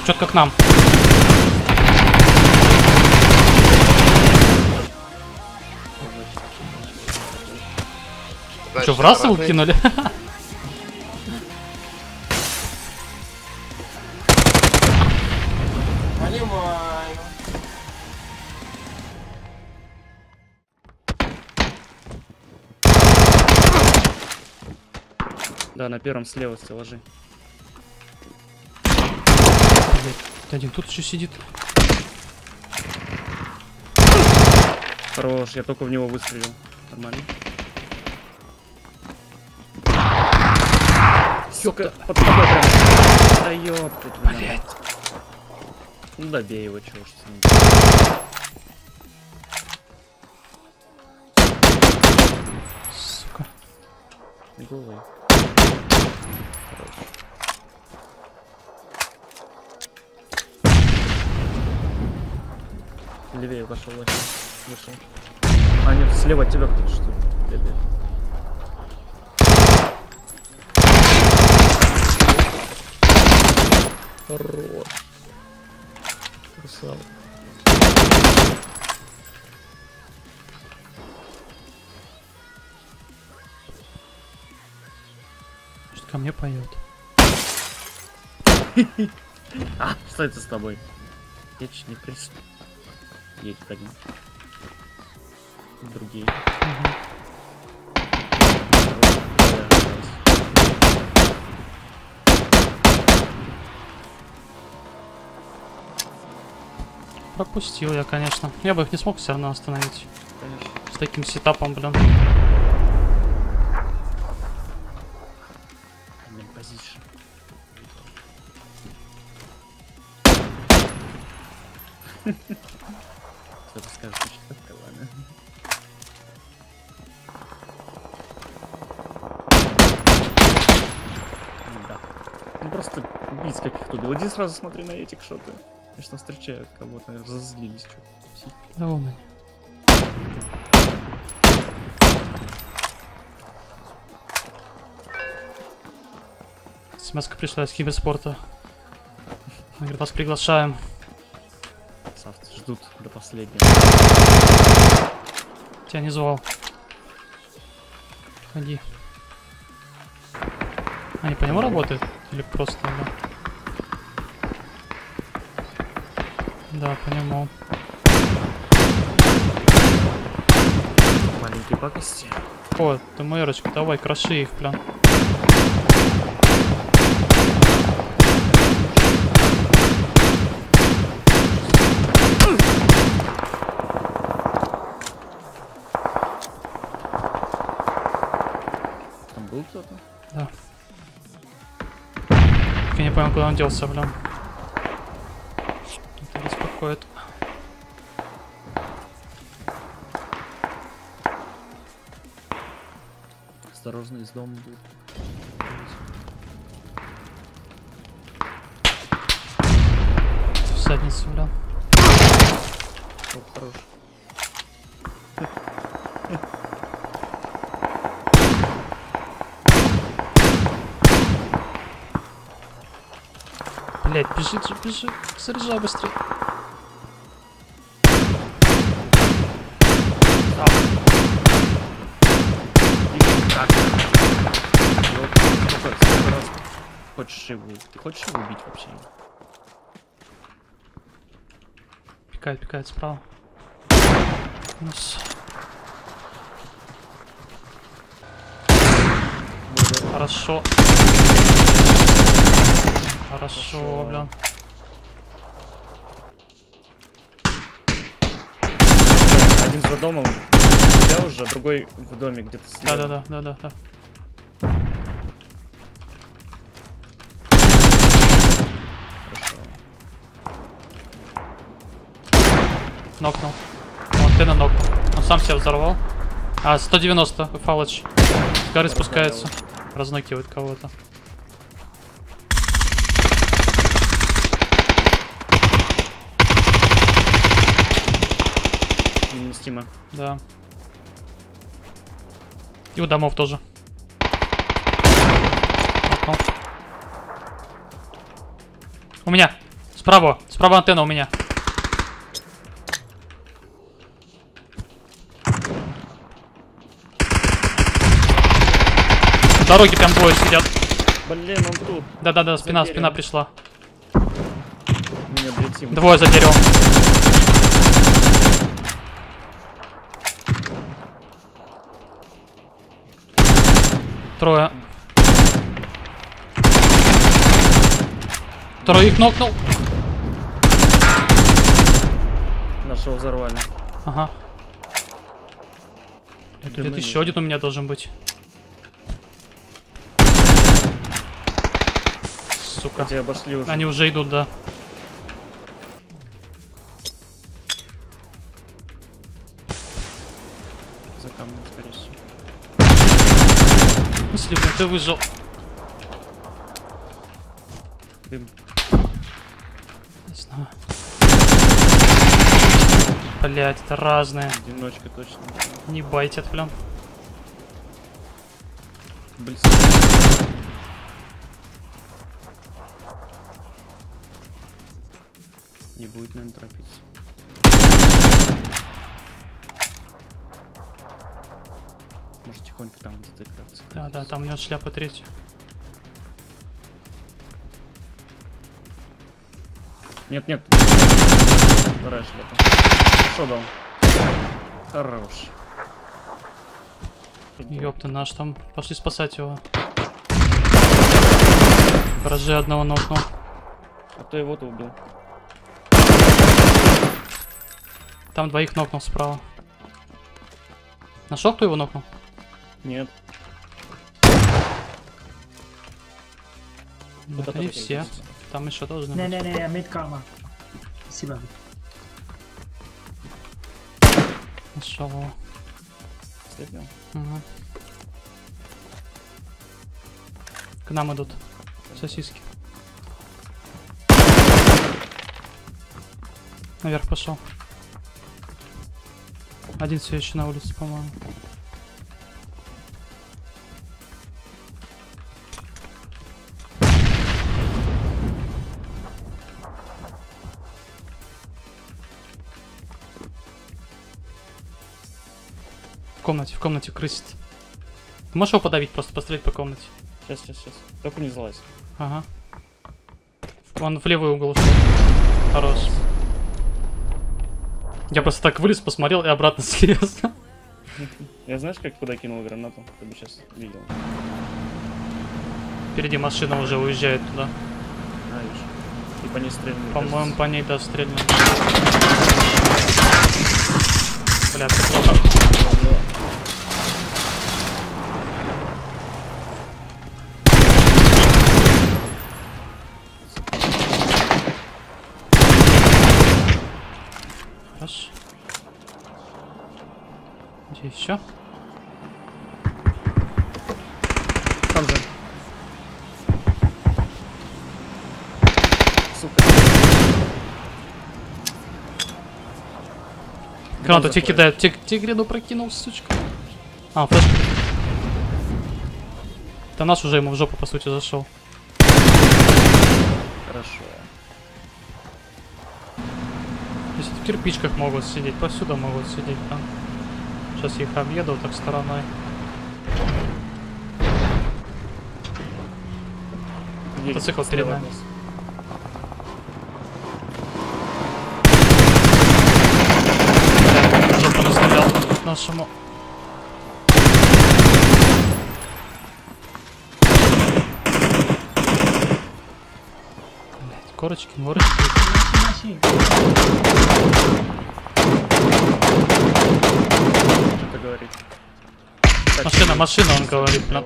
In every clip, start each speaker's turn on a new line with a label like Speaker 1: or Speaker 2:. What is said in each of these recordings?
Speaker 1: Четко к нам. Что, в раз его кинули?
Speaker 2: Понимаю.
Speaker 3: Да, на первом слева стеллажи.
Speaker 1: Один тут еще сидит.
Speaker 3: Хорош, я только в него выстрелил. Нормально. Сука, под тобой прям. Да ёпта, блядь. Ну добей его, чего уж с ним.
Speaker 1: Сука.
Speaker 3: Голый. Хорош. Левее вошел, вышел. А нет, слева от тебя кто-то что ли? Левее. Хорош. Красава.
Speaker 1: Что ко мне поет.
Speaker 3: А, что это с тобой? Едешь не пришли. Едет один. Другие.
Speaker 1: Пропустил я, конечно. Я бы их не смог все равно остановить.
Speaker 3: Конечно.
Speaker 1: С таким сетапом, блин.
Speaker 3: Позиция. Кто-то скажет, что это ладно. Да. Ну просто убить каких-то убил. Иди сразу смотри на этих, что ты. Конечно, встречают кого-то, разозлились что-то.
Speaker 1: Да вон они. Смс-ка пришла из киберспорта. Он говорит, вас приглашаем.
Speaker 3: Красавцы ждут до последнего.
Speaker 1: Тебя не звал. Ходи. Они по нему работают? Или просто, да? Да, по нему.
Speaker 3: Маленькие пакости.
Speaker 1: О, ты мэрочка, давай, кроши их, блин.
Speaker 3: Там был кто-то?
Speaker 1: Да. Я не понял, куда он делся, блин. Это беспокоит.
Speaker 3: Осторожно, из дома будет.
Speaker 1: В задницу, блин.
Speaker 3: О, хорош.
Speaker 1: Блять, бежи, бежи. Заряжай быстрее.
Speaker 3: Хочешь его? Ты хочешь его убить вообще?
Speaker 1: Пикает, пикает справа. Минус. Хорошо. Хорошо, блин.
Speaker 3: Один за домом. Я уже, другой в доме где-то слева.
Speaker 1: Да.
Speaker 3: Хорошо.
Speaker 1: Нокнул. Вот ты на нокнул. Он сам себя взорвал. А, 190, фалыч. С горы спускается. Разнокивает кого-то.
Speaker 3: Невместимо.
Speaker 1: Да. И у домов тоже. Нокнул. У меня. Справа антенна у меня. В дороге прям двое сидят.
Speaker 3: Блин, он тут.
Speaker 1: Да-да-да, спина
Speaker 3: деревом.
Speaker 1: пришла.
Speaker 3: Меня облетим.
Speaker 1: Двое за деревом. Трое. Троих нокнул.
Speaker 3: Нашего взорвали.
Speaker 1: Ага. Где-то еще один у меня должен быть. Сука.
Speaker 3: Хотя обошли уже.
Speaker 1: Они уже идут, да.
Speaker 3: За камнем, скорее всего.
Speaker 1: Если бы ты выжил.
Speaker 3: Дым.
Speaker 1: Не знаю. Блять, это разные.
Speaker 3: Одиночка точно.
Speaker 1: Не байтят, блин.
Speaker 3: Блин. Не будет, наверное, торопиться. Может, тихонько там где-то играться.
Speaker 1: Да, там у него шляпа третья.
Speaker 3: Нет. Вторая шляпа. Что дал? Хорош.
Speaker 1: Ёпта, наш там. Пошли спасать его. Гаражи одного нокнул.
Speaker 3: А то его-то убил.
Speaker 1: Там двоих нокнул справа. Нашел, кто его нокнул?
Speaker 3: Нет.
Speaker 1: Ну, это не все. Там еще должны быть.
Speaker 2: Не, медкама. Спасибо.
Speaker 1: Нашел его.
Speaker 3: Слепнем.
Speaker 1: Угу. К нам идут сосиски. Наверх пошел. Один все еще на улице, по-моему. В комнате крысит. Ты можешь его подавить, просто пострелять по комнате?
Speaker 3: Сейчас. Только не залазь.
Speaker 1: Ага. Он в левый угол ушел. Хорош. Я просто так вылез, посмотрел и обратно слез.
Speaker 3: Я знаешь, как куда кинул гранату? Ты бы сейчас видел.
Speaker 1: Впереди машина уже уезжает туда.
Speaker 3: А, видишь. И по ней стрельнули.
Speaker 1: По-моему, по ней, да, стрельнули. Бля, все плохо. Хорошо. Где еще?
Speaker 3: Там же. Сука.
Speaker 1: Гранату тебе кидают. Тигрену прокинул, сучка. А, флешка. Это наш уже ему в жопу, по сути, зашел.
Speaker 3: Хорошо.
Speaker 1: Если в кирпичках могут сидеть, повсюду могут сидеть там. Сейчас я их объеду так стороной. Мотоцикл перед нами. Жопу настрелял нашему. Блять, корочки, морочки.
Speaker 3: Что-то говорит.
Speaker 1: Машина, он говорит, блин.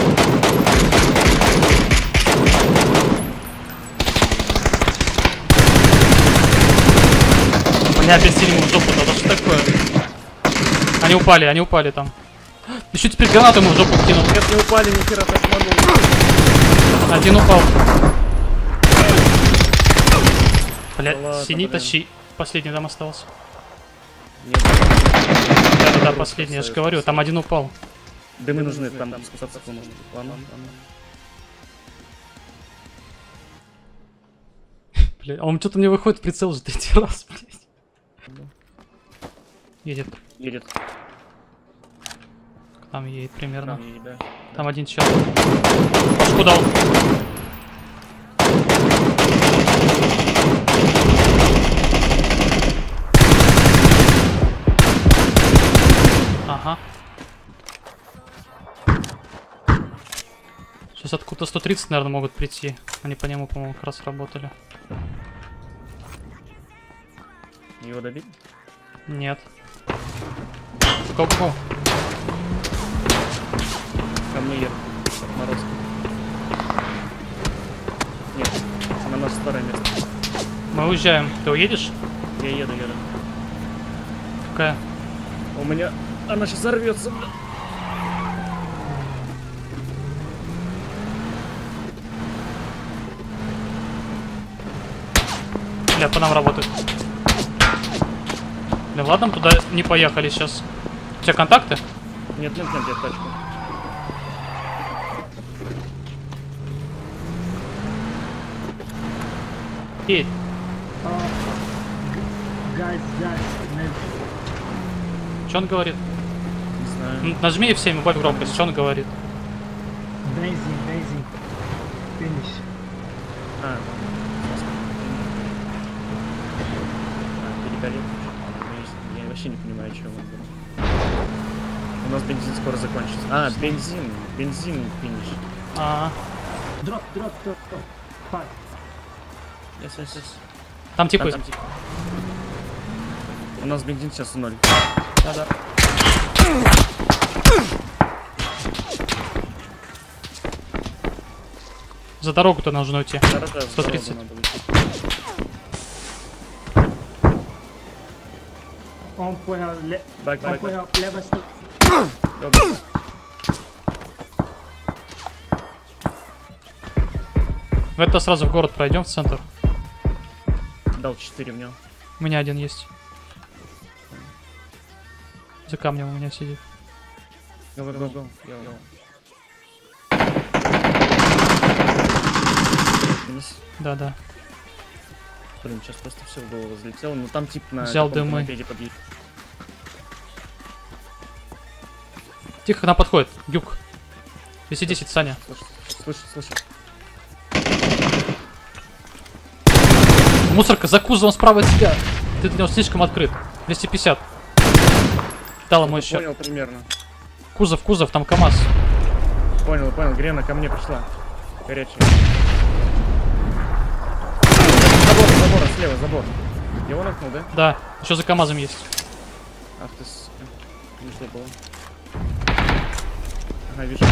Speaker 1: Бля, опять сильно в жопу, да что такое? Они упали там. Еще теперь гранату ему в жопу кинул.
Speaker 3: Нет, не упали, ни хера так могу.
Speaker 1: Один упал. Бля,
Speaker 3: Да ладно,
Speaker 1: синий
Speaker 3: блин.
Speaker 1: тащи. Последний там остался.
Speaker 3: Нет.
Speaker 1: Да, последний, я же говорю, там один упал.
Speaker 3: Дымы нужны, там спасаться нужно. Ладно.
Speaker 1: Бля, блядь. А он что-то мне выходит в прицел уже третий раз, блядь. Едет.
Speaker 3: Едет.
Speaker 1: Там едет примерно.
Speaker 3: Там едет, да.
Speaker 1: Там один чел. Пашку дал. Ага. Сейчас откуда-то 130, наверное, могут прийти. Они по нему, по-моему, как раз работали.
Speaker 3: Его добить?
Speaker 1: Нет. Go.
Speaker 3: Ко мне едет. Мороз. Нет, на наше второе место.
Speaker 1: Мы уезжаем. Ты уедешь?
Speaker 3: Я еду.
Speaker 1: Какая?
Speaker 3: У меня... Она сейчас взорвется.
Speaker 1: Бля, по нам работает. Бля, ладно, мы туда не поехали сейчас. У тебя контакты?
Speaker 3: Нет, я тачку.
Speaker 1: Едь.
Speaker 2: Газ,
Speaker 1: Что он говорит?
Speaker 3: Не знаю.
Speaker 1: Нажми F7, убавь громкость. Что он говорит?
Speaker 2: бензин, финиш.
Speaker 3: Перегорел. Я вообще не понимаю, что он говорит. У нас бензин скоро закончится. Бензин финиш.
Speaker 2: Дроп. Пак.
Speaker 3: Yes.
Speaker 1: Там типа...
Speaker 3: Там. У нас бензин сейчас 0.
Speaker 1: Да. За дорогу-то нужно уйти. 130.
Speaker 2: Он понял,
Speaker 3: Бак.
Speaker 2: лево стоп.
Speaker 1: В это сразу в город пройдем, в центр.
Speaker 3: Дал 4 в него.
Speaker 1: У меня один есть. За камнем у меня сидит.
Speaker 3: Go. Минус.
Speaker 1: Да.
Speaker 3: Блин, сейчас просто все в голову взлетело. Ну там тип на
Speaker 1: Взял
Speaker 3: каком-то
Speaker 1: дымы.
Speaker 3: мопеде подъедет.
Speaker 1: Тихо, к нам подходит. Юг. 210, Саня.
Speaker 3: Слышу.
Speaker 1: Мусорка за кузовом справа от тебя. Ты для него слишком открыт. 250. Дал ему еще.
Speaker 3: Понял примерно.
Speaker 1: Кузов, там КамАЗ.
Speaker 3: Понял. Грена ко мне пришла. Горячая. Забор, слева, забор. Его нокнул, да?
Speaker 1: Да, еще за КамАЗом есть.
Speaker 3: Ах ты, сука. Не то было. Ага, вижу.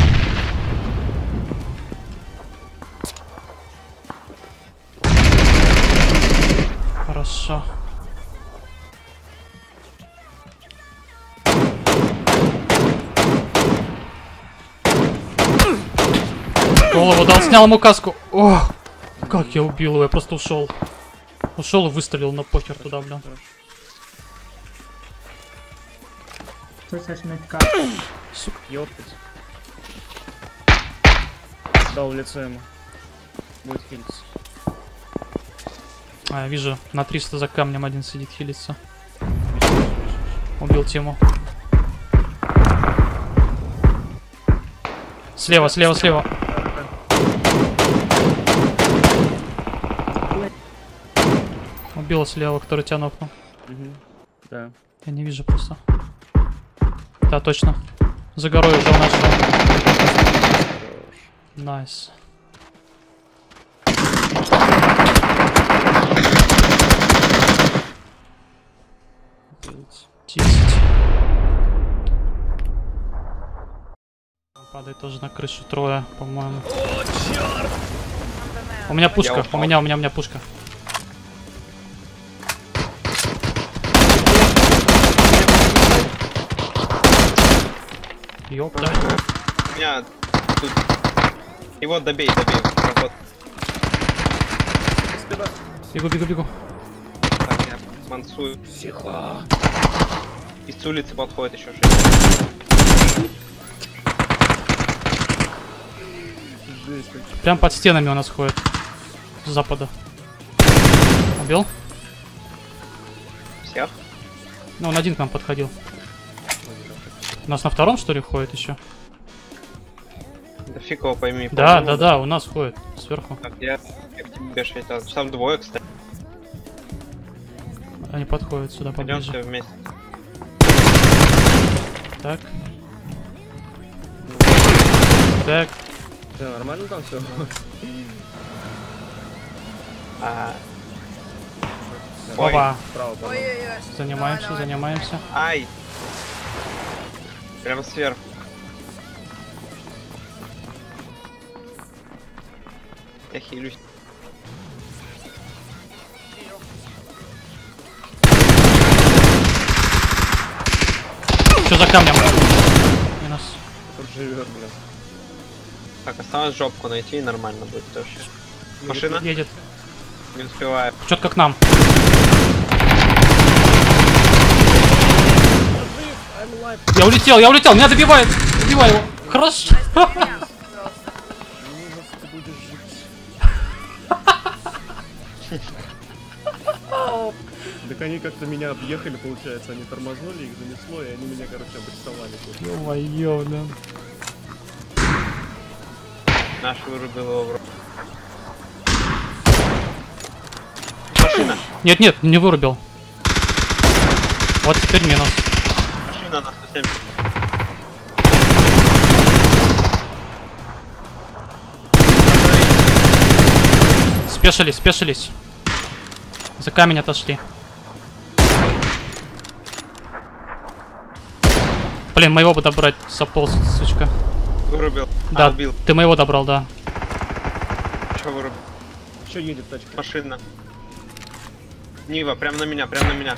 Speaker 1: Хорошо. Голову дал, снял ему каску. Ох, как я убил его, я просто ушел. Ушел и выстрелил на похер туда, бля.
Speaker 3: Сука, ёптать. Дал в лицо ему. Будет хилиться.
Speaker 1: Я вижу, на 300 за камнем один сидит, хилится. Убил Тиму. Слева. Убил слева, который тебя нокнул.
Speaker 3: Да.
Speaker 1: Я не вижу просто. Да, точно. За горой уже начал. Найс. Падает тоже на крышу трое, по-моему.
Speaker 3: О, черт!
Speaker 1: У меня пушка, у меня пушка. Ёпта.
Speaker 4: У меня тут... Его добей. Вот.
Speaker 1: Бегу.
Speaker 4: Так, я мансую.
Speaker 3: Тихо.
Speaker 4: Из улицы подходит еще 6.
Speaker 1: Прям под стенами у нас ходит. С запада. Убил?
Speaker 4: Всех?
Speaker 1: Ну, он один к нам подходил. У нас на втором, что ли, ходит еще?
Speaker 4: Да фиг его пойми.
Speaker 1: Да,
Speaker 4: по-моему,
Speaker 1: да, у нас ходит сверху.
Speaker 4: Так, я к тебе шейтал. Там двое, кстати.
Speaker 1: Они подходят сюда
Speaker 4: Пойдем
Speaker 1: поближе.
Speaker 4: все вместе.
Speaker 1: Так. Так.
Speaker 3: Да, нормально там все?
Speaker 4: Ой.
Speaker 1: Опа.
Speaker 3: Справа, по-моему.
Speaker 5: Ой-ой-ой.
Speaker 1: Занимаемся,
Speaker 5: Давай, давай.
Speaker 1: занимаемся.
Speaker 4: Ай! Прямо сверху. Я хилюсь.
Speaker 1: Что за камнем? Минус.
Speaker 3: Тут живет, блин.
Speaker 4: Так, осталось жопку найти и нормально будет вообще. Машина?
Speaker 1: Едет.
Speaker 4: Не успеваю.
Speaker 1: Четко к нам. Я улетел, меня добивает. Добивай его. Хорошо.
Speaker 5: Меня, пожалуйста.
Speaker 3: Ужас, ты будешь жить. Так они как-то меня объехали, получается, они тормознули, их занесло, и они меня, короче, обрисовали тут.
Speaker 1: Ё-моё, блин.
Speaker 4: Наш вырубил его в рот. Машина!
Speaker 1: Нет, нет, не вырубил. Вот теперь минус.
Speaker 4: Машина на 170.
Speaker 1: Спешились, спешились. За камень отошли. Блин, моего бы добрать, заполз, сучка.
Speaker 4: Вырубил.
Speaker 1: Да,
Speaker 4: Убил.
Speaker 1: ты моего добрал, да.
Speaker 4: Что вырубил?
Speaker 3: Еще едет тачка.
Speaker 4: Машина. Нива, прям на меня, прям на меня.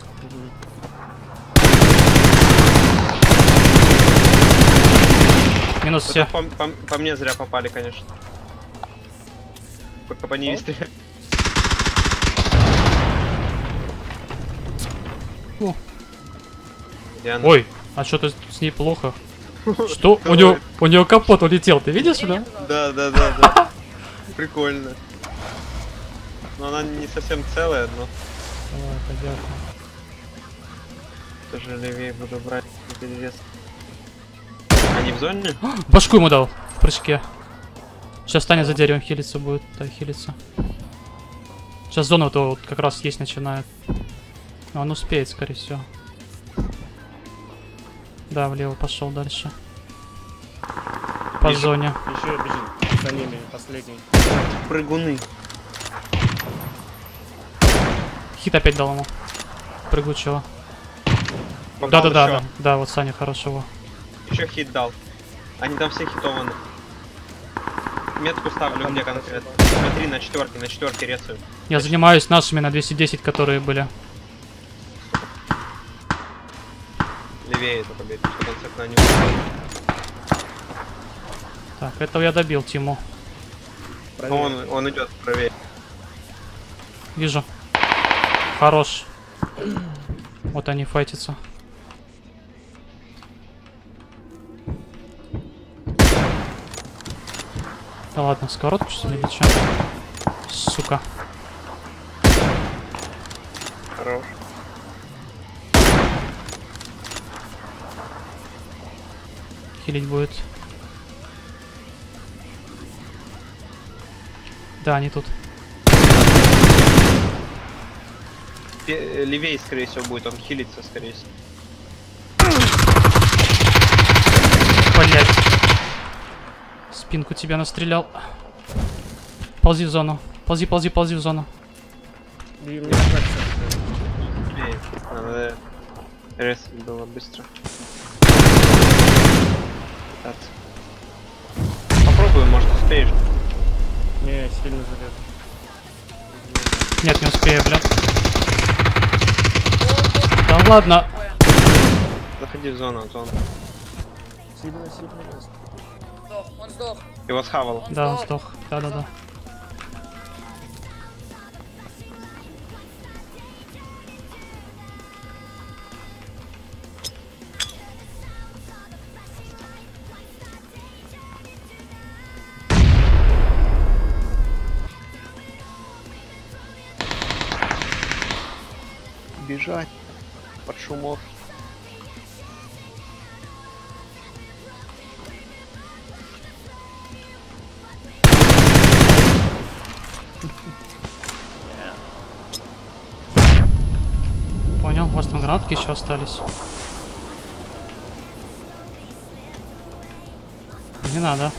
Speaker 1: Минус
Speaker 4: Это
Speaker 1: все.
Speaker 4: по мне зря попали, конечно. Только по ней стреляли.
Speaker 1: Фу.
Speaker 4: Где она?
Speaker 1: Ой, а что-то с ней плохо. Что? У него капот улетел, ты видишь, да?
Speaker 4: Да, да, да, да. Прикольно. Но она не совсем целая, но
Speaker 1: Давай, понятно.
Speaker 4: тоже левее буду брать перерез. Они в зоне?
Speaker 1: Башку ему дал в прыжке. Сейчас Таня за деревом хилиться будет. Да, хилиться. Сейчас зона то вот как раз есть начинает. Но он успеет, скорее всего. Да, влево пошел дальше. По
Speaker 4: Вижу.
Speaker 1: зоне.
Speaker 3: Еще бежит за ними, последний.
Speaker 4: Прыгуны.
Speaker 1: Хит опять дал ему. Прыгучего.
Speaker 4: Попал
Speaker 1: Да-да-да,
Speaker 4: еще.
Speaker 1: да. Да, вот Саня хорошего.
Speaker 4: Еще хит дал. Они там все хитованы. Метку ставлю где конкретно. Смотри, на четверке рецаю.
Speaker 1: Я занимаюсь нашими на 210, которые были.
Speaker 4: Левее только бей, чтобы он с окна не упал.
Speaker 1: Так, этого я добил Тиму.
Speaker 4: Но он идет правее.
Speaker 1: Вижу. Хорош. Вот они файтятся. Да ладно, сковородку что ли или чё? Сука.
Speaker 4: Хорош.
Speaker 1: Хилить будет. Да, они тут.
Speaker 4: Левее, скорее всего, будет. Он хилится, скорее всего.
Speaker 1: Блять. Спинку тебя настрелял. Ползи в зону. Ползи, ползи, ползи в зону.
Speaker 3: И мне кажется,
Speaker 4: Левее. Надо резать было быстро. Пытаться. Попробуй, может успеешь.
Speaker 3: не сильно залез.
Speaker 1: Нет, не успею, блядь. Да ладно.
Speaker 4: Заходи в зону, а то он
Speaker 3: Сильно лез.
Speaker 5: Сдох, он сдох.
Speaker 4: его схавал.
Speaker 1: Да, он сдох. Да-да-да.
Speaker 6: бежать под шумок.
Speaker 1: Понял, у вас там гранатки еще остались. Не надо.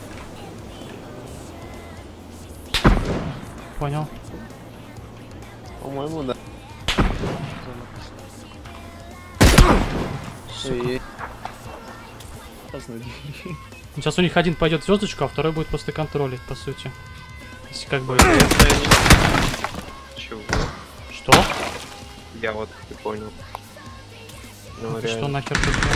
Speaker 1: Понял.
Speaker 6: По-моему, да.
Speaker 1: Сейчас у них один пойдет звездочку, а второй будет просто контролить, по сути. Если как бы.
Speaker 4: Чего?
Speaker 1: Что?
Speaker 4: Я вот не понял. Ну,
Speaker 1: Это что
Speaker 4: реально.
Speaker 1: нахер такое?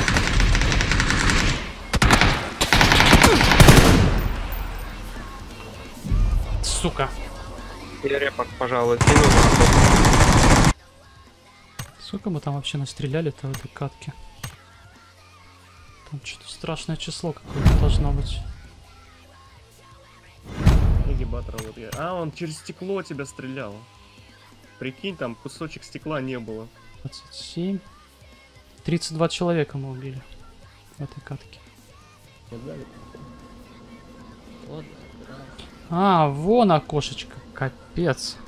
Speaker 1: Сука.
Speaker 4: Я репорт, пожалуй. Минуту.
Speaker 1: Сколько мы там вообще настреляли-то в этой катке? Там что-то страшное число какое-то должно быть.
Speaker 3: Эгибатора вот я. А, он через стекло тебя стрелял. Прикинь, там кусочек стекла не было.
Speaker 1: 27. 32 человека мы убили в этой катке.
Speaker 7: Вот.
Speaker 1: А, вон окошечко. Капец.